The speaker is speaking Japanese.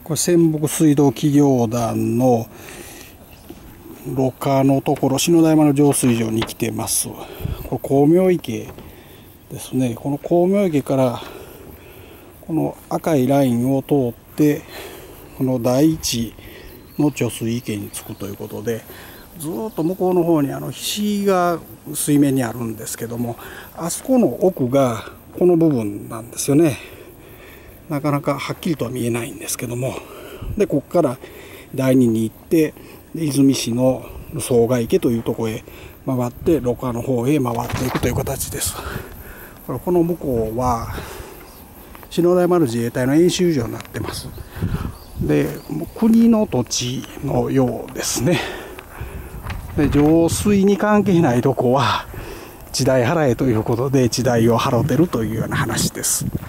これ泉北水道企業団のろ過のところ、篠田山の浄水場に来てます。これ光明池ですね。この光明池からこの赤いラインを通ってこの第一の貯水池に着くということで、ずっと向こうの方に岸が水面にあるんですけども、あそこの奥がこの部分なんですよね。なかなかはっきりとは見えないんですけども、でここから第二に行って出水市の総賀池というところへ回ってろ過の方へ回っていくという形です。この向こうは篠田山の自衛隊の演習場になってます。で国の土地のようですね。で浄水に関係ないとこは地代払えということで地代を払ってるというような話です。